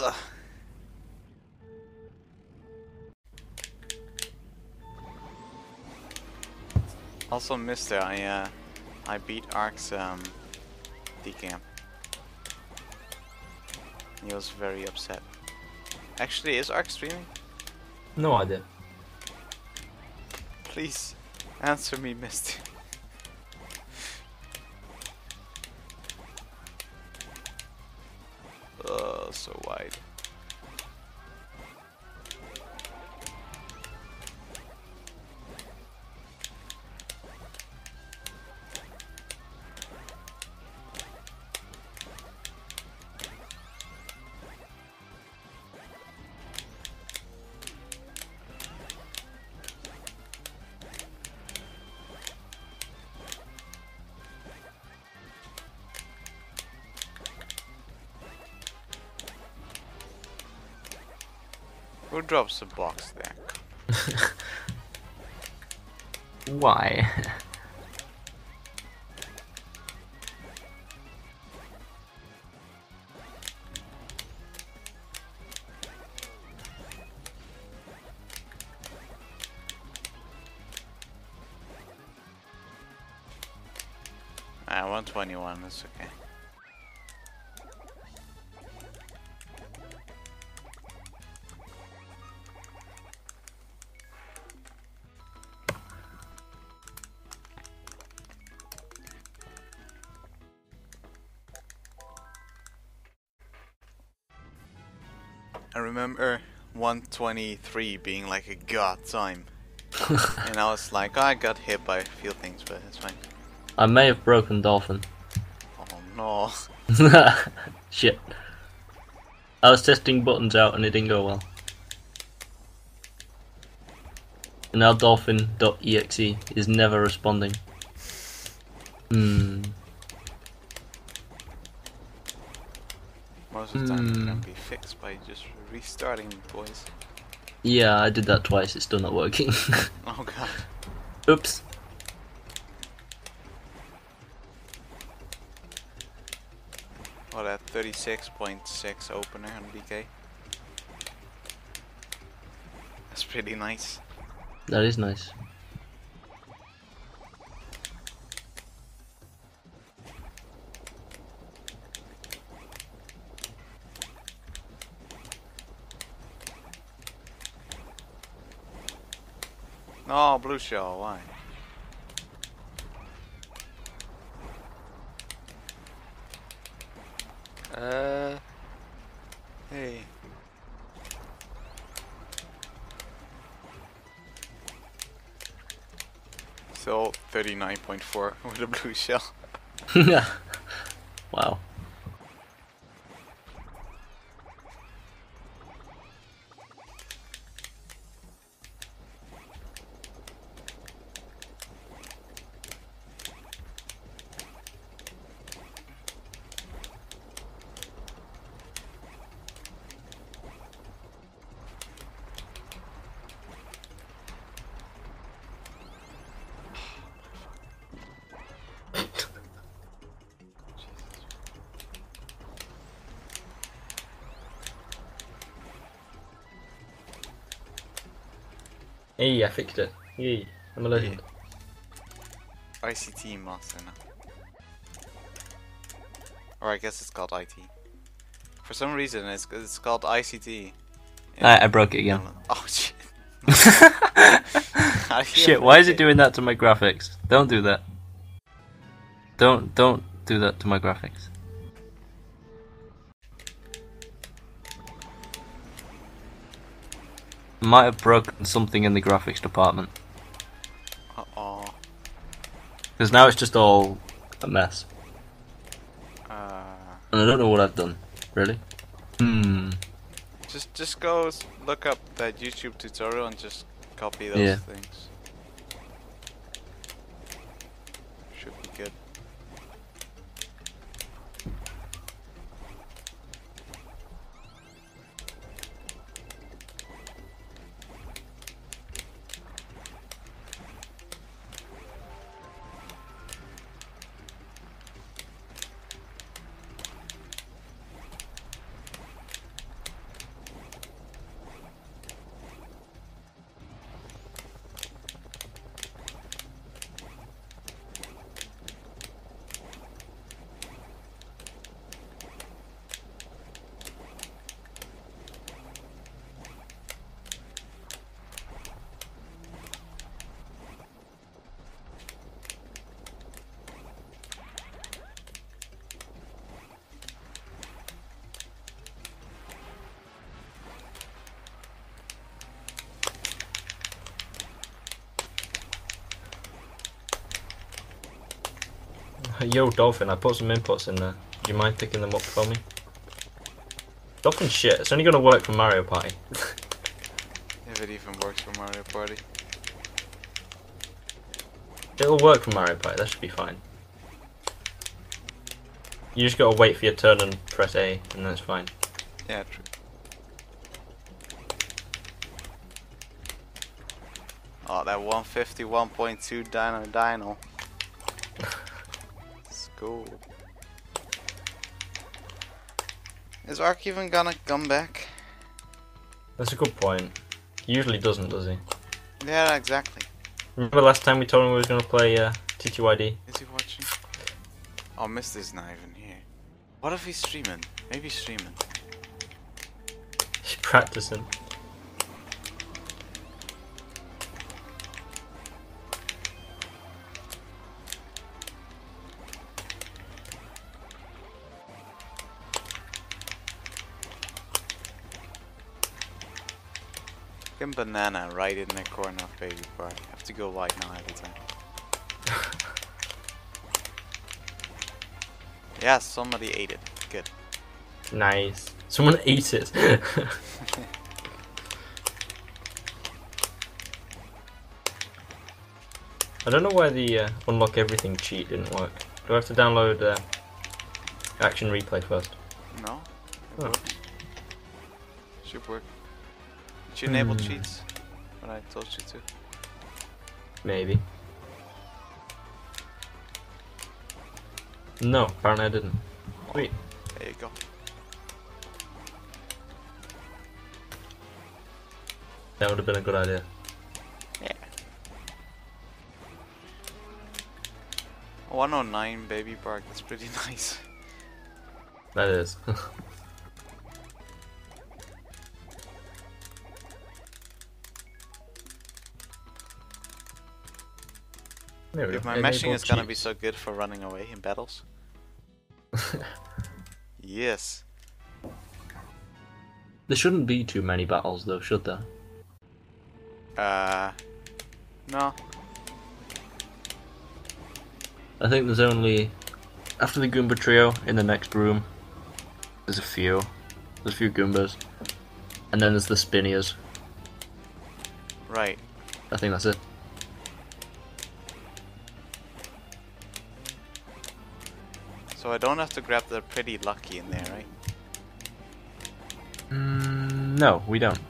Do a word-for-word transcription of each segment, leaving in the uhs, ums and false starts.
Ugh. Also, Mister, I uh, I beat Ark's um, decamp. He was very upset. Actually, is Ark streaming? No idea. Please answer me, Mister. Oh, so wide. Who drops a box there? Why? Ah, one twenty-one, that's okay. I remember one twenty-three being like a god time. And I was like, oh, I got hit by a few things, but it's fine. I may have broken Dolphin. Oh no. Shit. I was testing buttons out and it didn't go well. And now Dolphin.exe is never responding. Hmm. Most of the time Hmm. it can be fixed by just restarting, boys. Yeah, I did that twice, it's still not working. Oh god. Oops. Oh, that thirty-six point six opener on B K. That's pretty nice. That is nice. No, blue shell, why? Uh, hey. Still thirty-nine point four with a blue shell. Wow. Hey, I fixed it. Yay, I'm a legend. I C T master now. Or I guess it's called I T. For some reason it's, it's called I C T. I, I broke it again. Oh shit. Shit, why is it doing that to my graphics? Don't do that. Don't, don't do that to my graphics. Might have broken something in the graphics department. Uh oh. Because now it's just all a mess. Uh, And I don't know what I've done. Really? Hmm. just just go s- look up that YouTube tutorial and just copy those Yeah. things. Should be good. Yo, Dolphin, I put some inputs in there. Do you mind picking them up for me? Dolphin shit, it's only gonna work for Mario Party. If it even works for Mario Party. It'll work for Mario Party, that should be fine. You just gotta wait for your turn and press A, and then it's fine. Yeah, true. Oh, that one fifty-one point two Dino Dino. Let's go. Is Ark even gonna come back? That's a good point. He usually doesn't, does he? Yeah, exactly. Remember last time we told him we was gonna play uh, T T Y D? Is he watching? Oh, Mister's not even here. What if he's streaming? Maybe he's streaming. He's practicing. Fucking banana right in the corner of Baby Park. I have to go wide now every time. Yeah, somebody ate it. Good. Nice. Someone ate it. I don't know why the uh, unlock everything cheat didn't work. Do I have to download uh, Action Replay first? No? It Oh. works. Should work. Did you enable Hmm. cheats? When I told you to. Maybe. No, apparently I didn't. Sweet. There you go. That would have been a good idea. Yeah. one oh nine Baby Park, that's pretty nice. That is. There we Dude, go. my Enable meshing is gonna be cheats. so good for running away in battles. Yes. There shouldn't be too many battles though, should there? Uh, no. I think there's only... After the Goomba trio, in the next room, there's a few. There's a few Goombas. And then there's the Spinias. Right. I think that's it. So I don't have to grab the pretty lucky in there, right? Mm, no, we don't.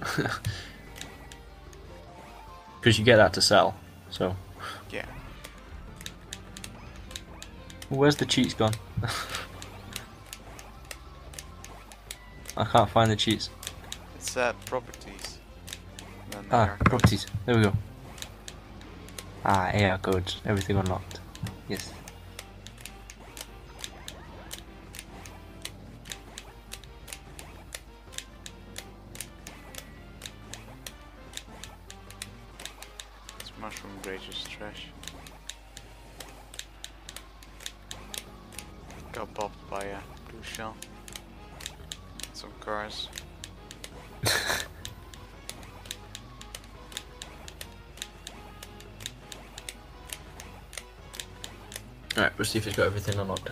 Because you get that to sell, so... Yeah. Where's the cheats gone? I can't find the cheats. It's at properties. Then Ah, there. properties. There we go. Ah, A R codes. Everything unlocked. Yes. It's mushroom grazer's trash. Got bopped by a blue shell. Some cars. Alright, we'll see if he's got everything unlocked.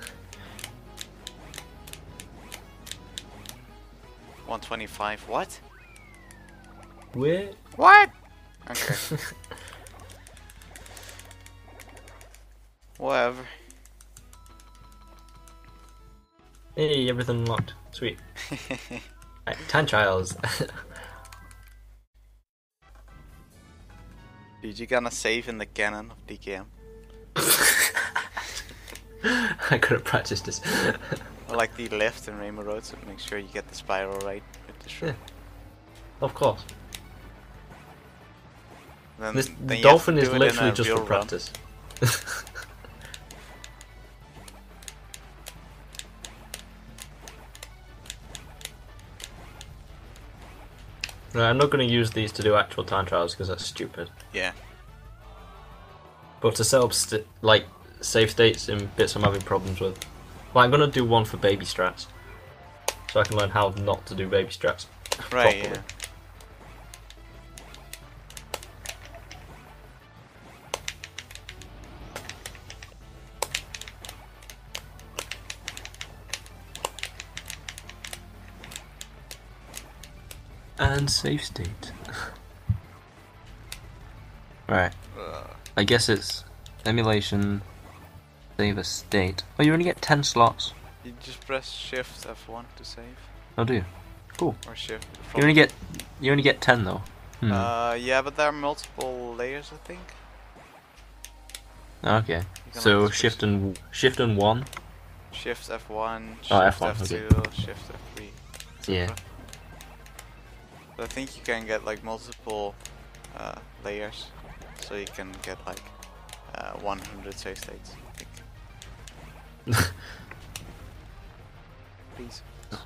one twenty-five. What? Where? What? Okay. Whatever. Hey, everything unlocked. Sweet. Right, Tanchiles. Dude, you gonna save in the cannon of D K M? I could have practiced this. Or like the left in Rainbow Road, so make sure you get the spiral right with the shroom. Yeah. Of course. Then, This then you dolphin have is to do it in literally a just real for run. practice. No, I'm not going to use these to do actual time trials because that's stupid. Yeah. But to set up st like save states in bits I'm having problems with. Well, I'm going to do one for baby strats, so I can learn how not to do baby strats. Right, properly. yeah. And save state. Right. Uh, I guess it's emulation, save a state. Oh, you only get ten slots. you just press Shift F one to save, Oh, do you? Cool. or Shift. You only get you only get ten though. Hmm. Uh, yeah, but there are multiple layers, I think. Okay. You can So like shift switch- and shift and one. Shift F one, Shift Oh, F one, F two, okay. Shift F three. Yeah. But I think you can get like multiple uh, layers, so you can get like uh, one hundred save states. I think. Please.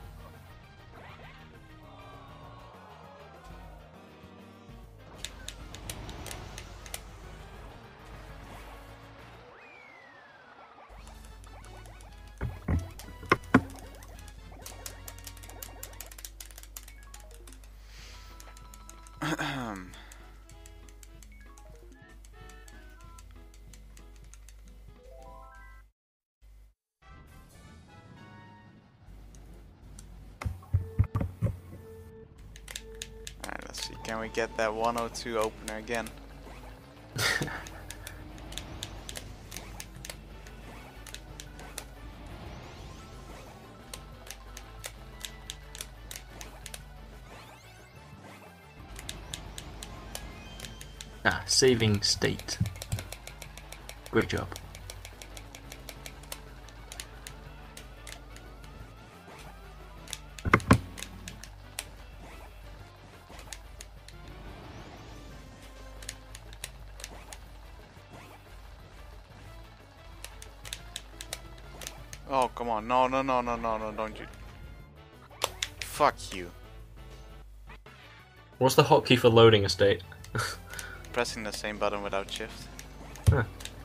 Alright, let's see. Can we get that one oh two opener again? Ah, saving state. Great job. Oh, come on. No, no, no, no, no, no, don't you. Fuck you. What's the hotkey for loading a state? Pressing the same button without shift. Huh.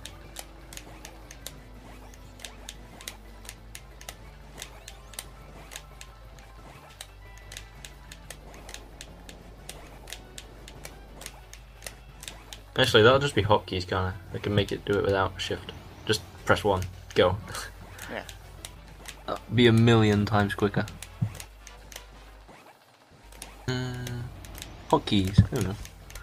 Actually, that'll just be hotkeys, kinda. I can make it do it without shift. Just press one, go. Yeah. That'll be a million times quicker. Mm, hotkeys, I don't know.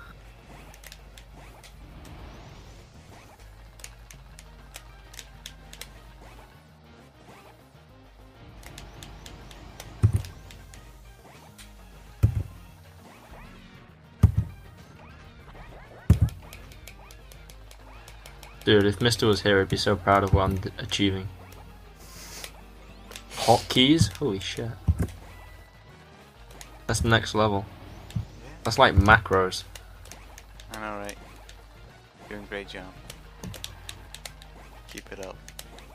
Dude, if Mister was here, I'd be so proud of what I'm d achieving. Hotkeys? Holy shit. That's the next level. That's like macros. I know, right? Doing a great job. Keep it up.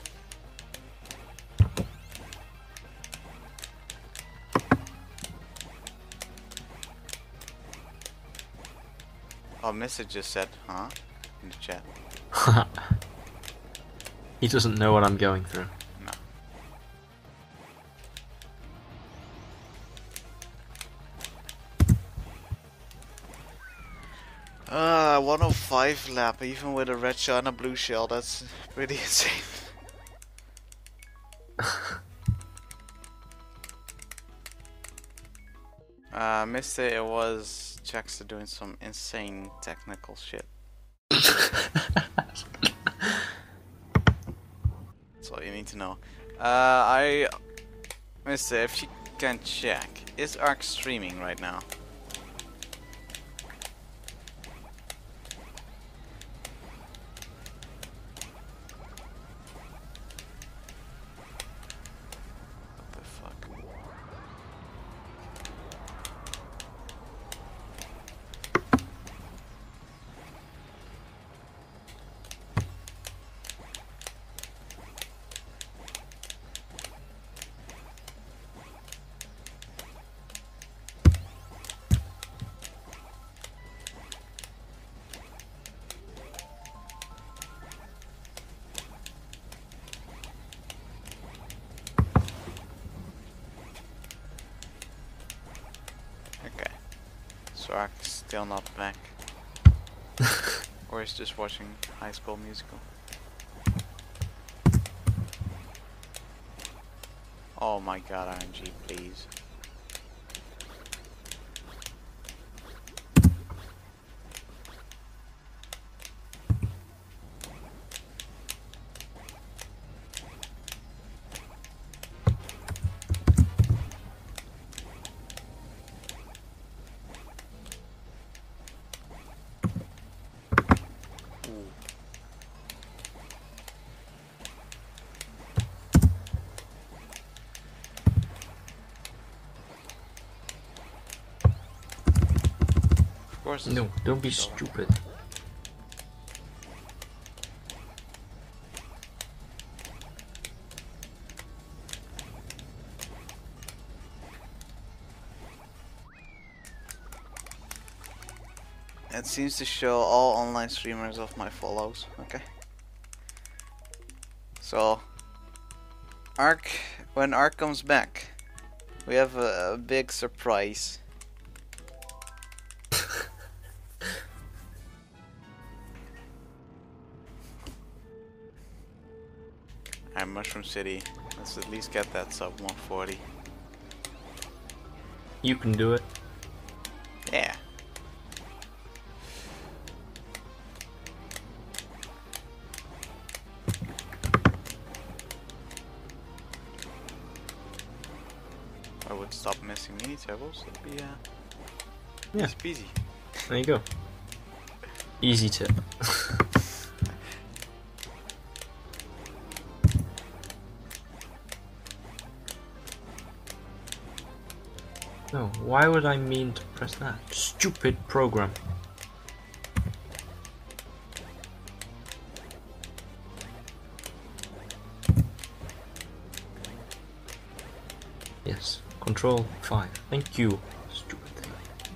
Oh, Mister just said, huh? In the chat. He doesn't know what I'm going through. No. Uh, one oh five lap, even with a red shell and a blue shell, that's pretty insane. uh, Mister, it was Jackster doing some insane technical shit. That's all you need to know. Uh, I... Mister, if you can check, is Ark streaming right now? What the fuck? Okay. So Ark's still not back. Or is just watching High School Musical. Oh my god, R N G, please. course. No, don't be So- stupid. It seems to show all online streamers of my follows. Okay. So, Ark, when Ark comes back, we have a, a big surprise. I'm Mushroom City. Let's at least get that sub one forty. You can do it. Yeah. I would stop missing mini tables. That'd be uh, Yeah. easy peasy. There you go. Easy tip. No, why would I mean to press that? Stupid program. Yes, control five. Thank you. Stupid thing.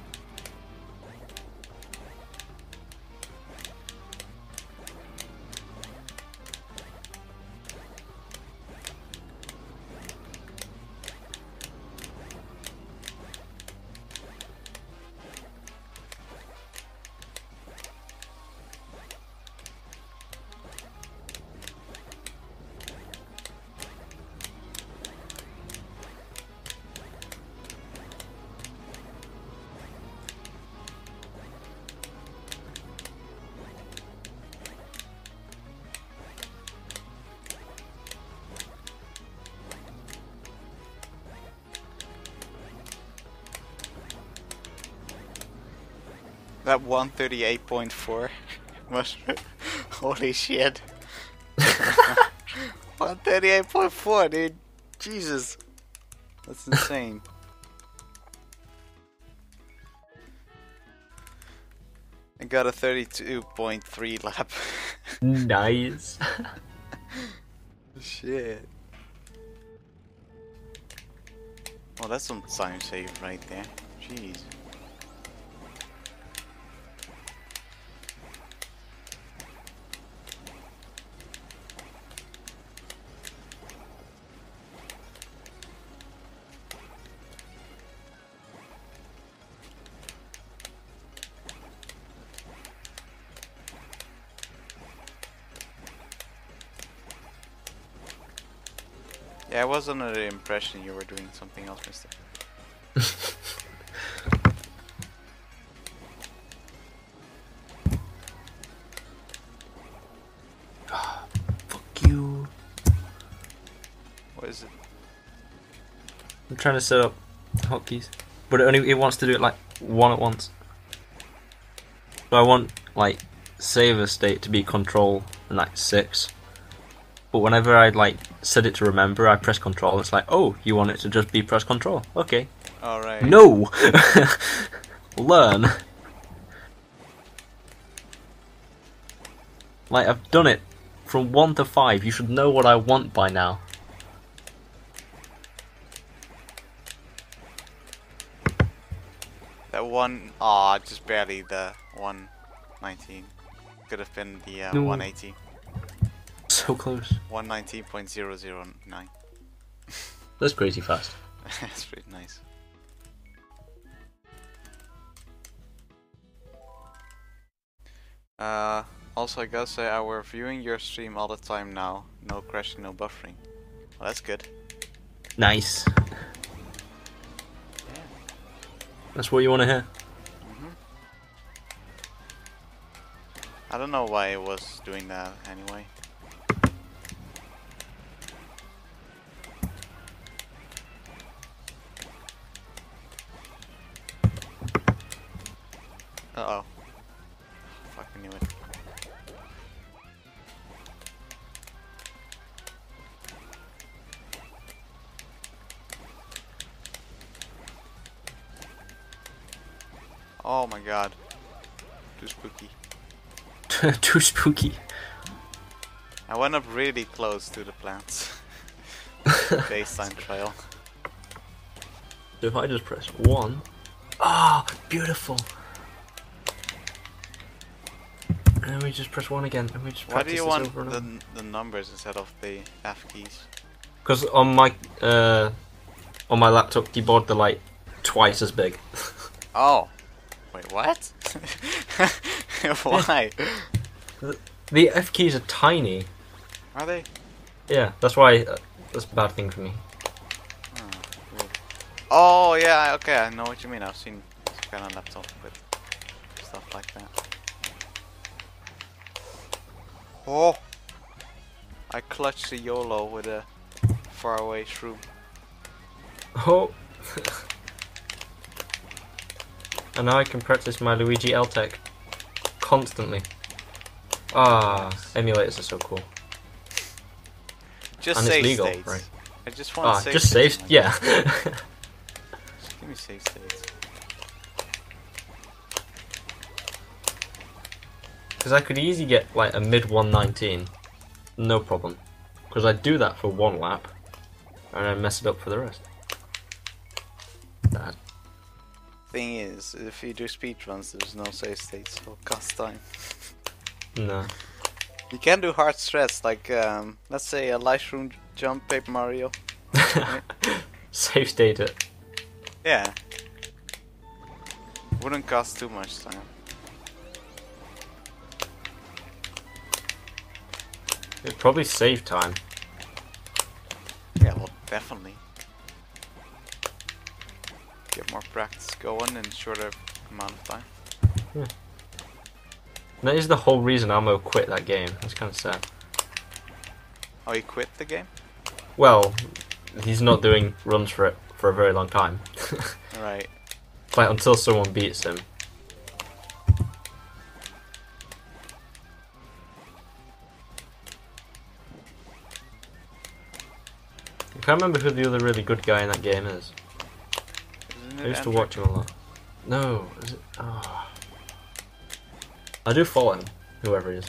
That one thirty-eight point four was holy shit. one thirty-eight point four, dude. Jesus. That's insane. I got a thirty-two point three lap. Nice. Shit. Well, that's some time save right there. Jeez. Yeah, I was under the impression you were doing something else, mister. Fuck you. What is it? I'm trying to set up hotkeys, but it only it wants to do it like one at once. So I want like saver state to be control and like six. But whenever I like set it to remember, I press control. It's like, oh, you want it to just be press control? Okay. Alright. No. Learn. Like I've done it from one to five. You should know what I want by now. That one, aw, just barely the one nineteen. Could have been the uh, No. one eighty. So close. one nineteen point zero zero nine. That's crazy fast. That's pretty nice. Uh, also, I gotta say, I were viewing your stream all the time now. No crashing, no buffering. Well, that's good. Nice. Yeah. That's what you want to hear. hmm I don't know why it was doing that anyway. Uh oh. Fucking knew it. Oh my god. Too spooky. Too spooky. I went up really close to the plants. Baseline trail. So if I just press one, ah, oh, beautiful. And we just press one again, and we just Why do practice you this want over and the over. the numbers instead of the F keys? Because on my uh, on my laptop keyboard, they're like twice as big. Oh, wait, what? Why? The, the F keys are tiny. Are they? Yeah, that's why uh, that's a bad thing for me. Oh, weird. Oh yeah, okay, I know what you mean. I've seen some kind of laptop with stuff like that. Oh! I clutched the YOLO with a faraway shroom. Oh. And now I can practice my Luigi L-Tech constantly. Ah, emulators are so cool. Just And save it's legal, states. right? I just want Ah, save just states. save, yeah. Just give me save states. Because I could easily get like a mid one nineteen, no problem. Because I do that for one lap, and I mess it up for the rest. That. Thing is, if you do speedruns, there's no save states, so it costs time. No. You can do hard strats, like um, let's say a light room jump, Paper Mario. Save state it. Yeah. Wouldn't cost too much time. It'd probably save time. Yeah, well, definitely. Get more practice going in shorter amount of time. Yeah. That is the whole reason Ammo quit that game. That's kind of sad. Oh, you quit the game? Well, he's not doing runs for it for a very long time. Right. Like until someone beats him. I can't remember who the other really good guy in that game is. Isn't I it used to Andrew? watch him a lot. No, is it? Oh. I do follow him, whoever he is.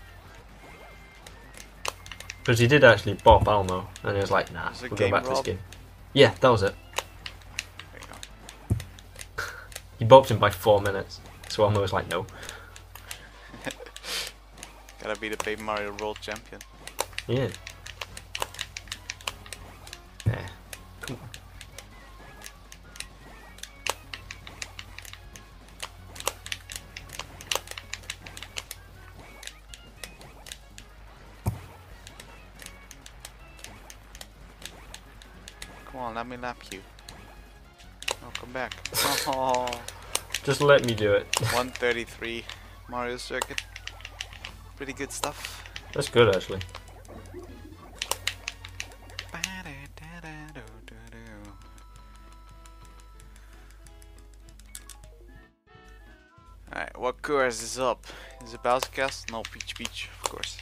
Because he did actually bop Almo, and he was like, nah, Was it we'll go Game back to this Rob? game. Yeah, that was it. There you go. He bopped him by four minutes, so Almo was like, no. Gotta be the Paper Mario World Champion. Yeah. Yeah. Come on. Come on, let me lap you. Oh, come back. Oh, Just let me do it. one thirty-three Mario Circuit. Pretty good stuff. That's good, actually. Alright, what course is up? Is it Bowser Castle? No, Peach Beach, of course.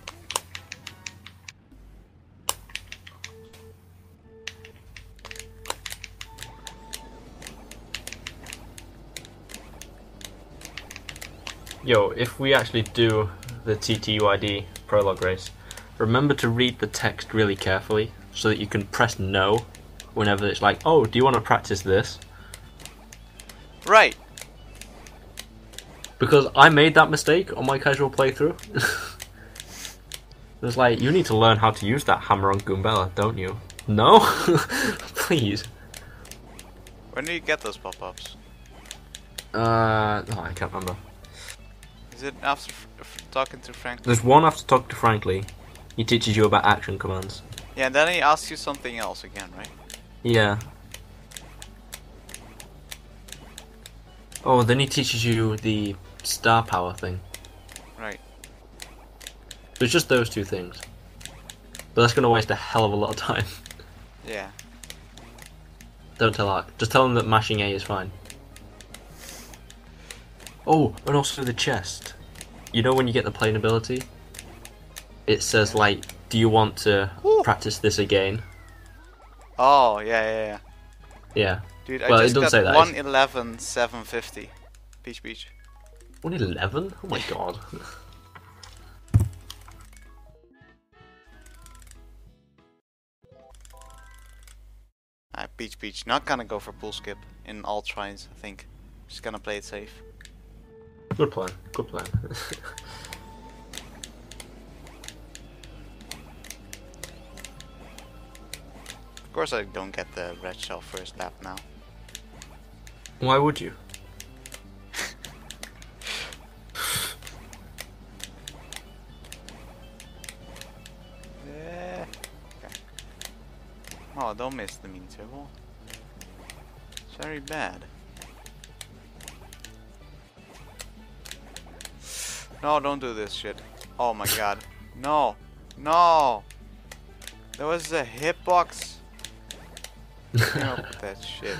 Yo, if we actually do the T T U I D prologue race, remember to read the text really carefully so that you can press no whenever it's like, oh, do you want to practice this? Right! Because I made that mistake on my casual playthrough. It was like, you need to learn how to use that hammer on Goombella, don't you? No? Please. When do you get those pop-ups? Uh, oh, I can't remember. Is it after f f talking to Frank? There's one after talk to Frankly. He teaches you about action commands. Yeah, and then he asks you something else again, right? Yeah. Oh, then he teaches you the star power thing. Right. So it's just those two things. But that's going to waste a hell of a lot of time. Yeah. Don't tell Ark. Just tell him that mashing A is fine. Oh, and also the chest. You know when you get the plane ability? It says like, do you want to Ooh. practice this again? Oh, yeah, yeah, yeah. Yeah. Dude, Well, I it just doesn't got say that. one eleven seven fifty. Peach Beach. Only eleven? Oh my god. Uh, Peach Peach, not gonna go for pool skip in all tries, I think. Just gonna play it safe. Good plan, good plan. Of course I don't get the red shell first lap now. Why would you? Yeah. Okay. Oh, don't miss the mean turtle. It's very bad. No, don't do this shit. Oh my god. No. No. There was a hitbox. Up with that shit.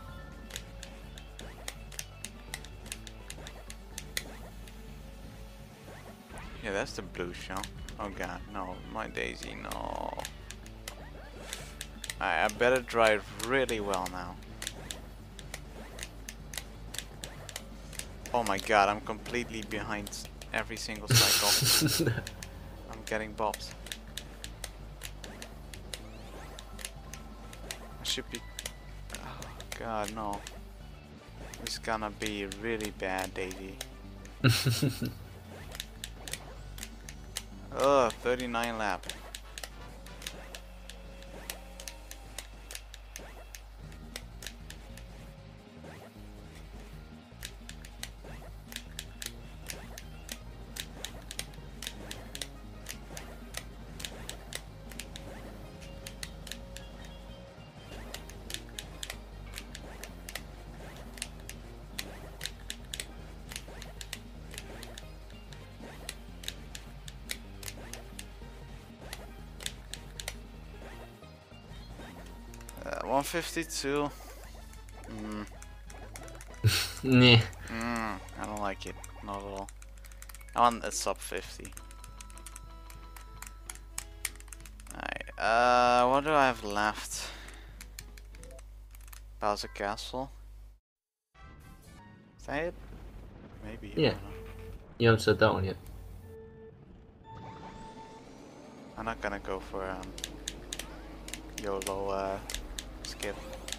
Yeah, that's the blue shell. Oh god, no, my Daisy, no. I, I better drive really well now. Oh my god, I'm completely behind every single cycle. I'm getting bobs. I should be... Oh god, no. It's gonna be really bad, Daisy. Ugh, thirty-nine lap. Uh, one fifty-two. Mm. Nah. Mm, I don't like it. Not at all. I want a sub fifty. Alright, uh, what do I have left? Bowser Castle? Is that it? Maybe. I Yeah. don't know. You haven't said that one yet. I'm not gonna go for um, YOLO uh, skip.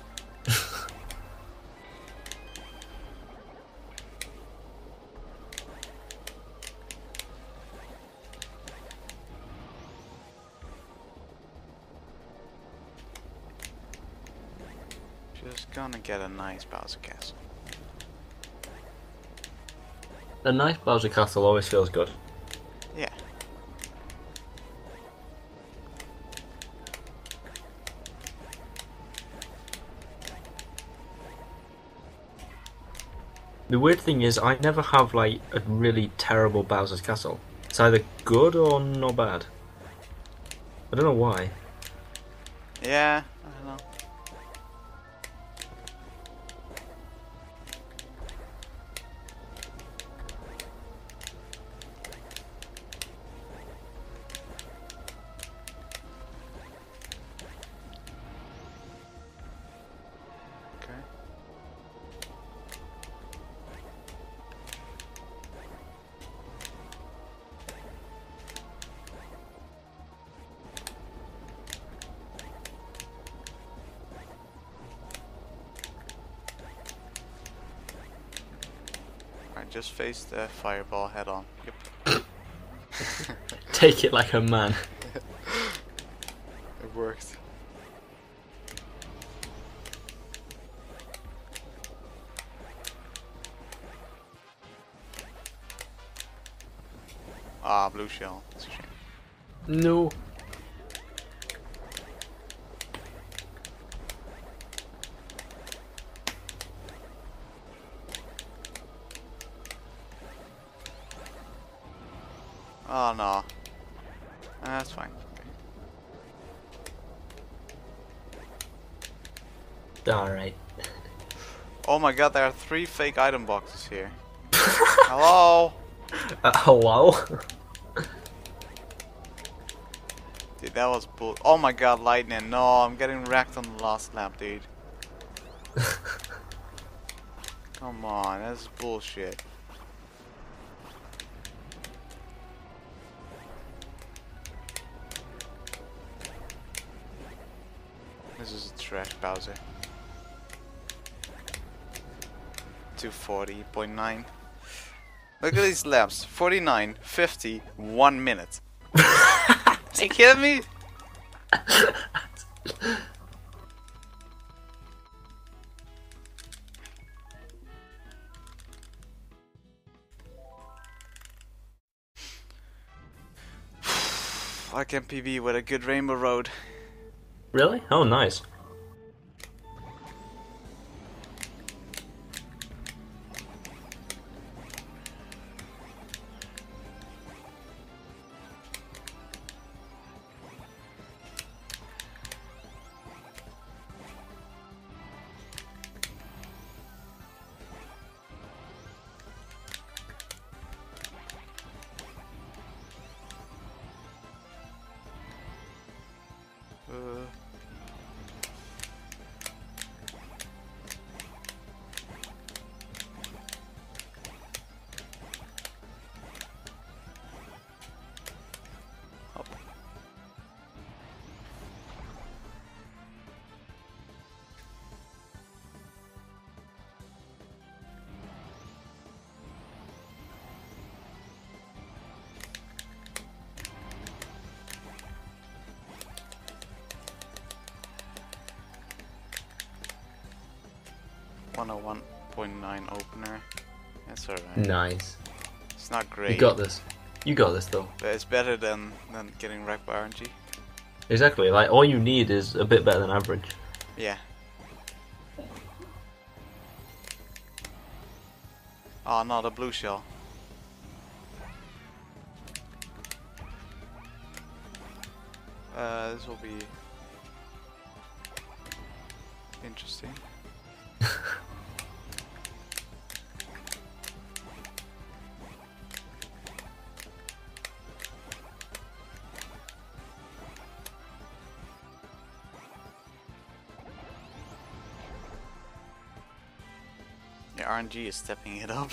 Just gonna get a nice Bowser Castle. A nice Bowser Castle always feels good. Yeah. The weird thing is, I never have like a really terrible Bowser's Castle. It's either good or not bad. I don't know why. Yeah, I don't know. Okay. I just faced the fireball head on. Yep. Take it like a man. It worked. Ah, blue shell. That's a shame. No. Oh no. Uh, that's fine. Okay. Alright. Oh my god, there are three fake item boxes here. Hello? Uh, hello? Dude, that was bull. Oh my god, lightning. No, I'm getting wrecked on the last lap, dude. Come on, that's bullshit. This is a trash Bowser. two forty point nine. Look at these laps. forty-nine, fifty, one minute. Are you kidding me? I can P B with a good Rainbow Road. Really? Oh, nice. Uh, up. one oh one point nine opener. That's alright. Nice. It's not great. You got this. You got this though. But it's better than, than getting wrecked by R N G. Exactly. Like all you need is a bit better than average. Yeah. Oh no, the blue shell. Uh, this will be interesting. Yeah, R N G is stepping it up.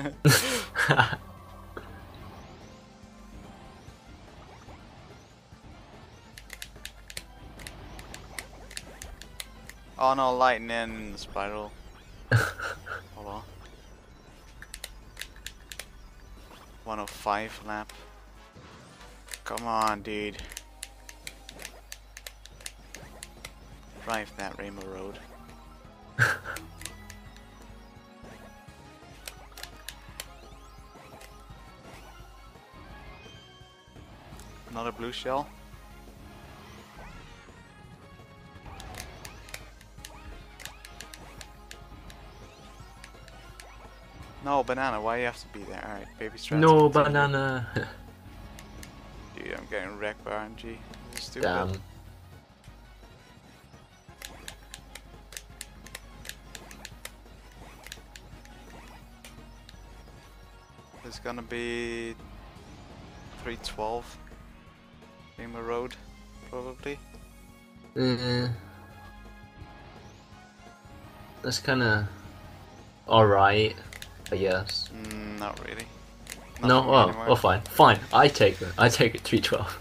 Oh no, lightning in the spiral. Hold on. one oh five lap. Come on, dude. Drive that Rainbow Road. Another blue shell. No, banana, why you have to be there? Alright, baby strats. No continue. banana. Dude, I'm getting wrecked by R N G. This is stupid. Damn. It's gonna be three twelve. Rainbow Road, probably. Uh, that's kind of alright, I guess. Mm, not really. Not No, for me oh, anymore. oh, fine, fine. I take it. I take it. three twelve.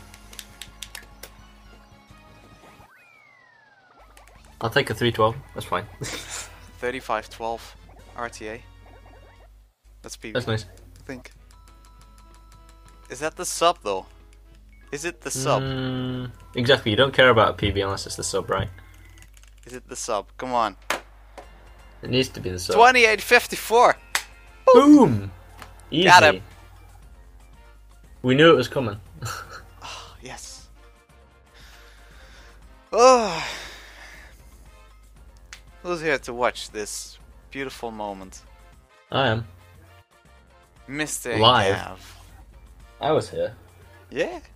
I'll take a three twelve. That's fine. thirty-five twelve R T A. That's P B. That's nice. I think. Is that the sub though? Is it the sub? Mm, exactly. You don't care about a P B unless it's the sub, right? Is it the sub? Come on. It needs to be the sub. twenty-eight fifty-four. Boom! Easy. Got him. We knew it was coming. Oh, yes. Oh. Who's here to watch this beautiful moment? I am. Mister Live. Gav. I was here. Yeah.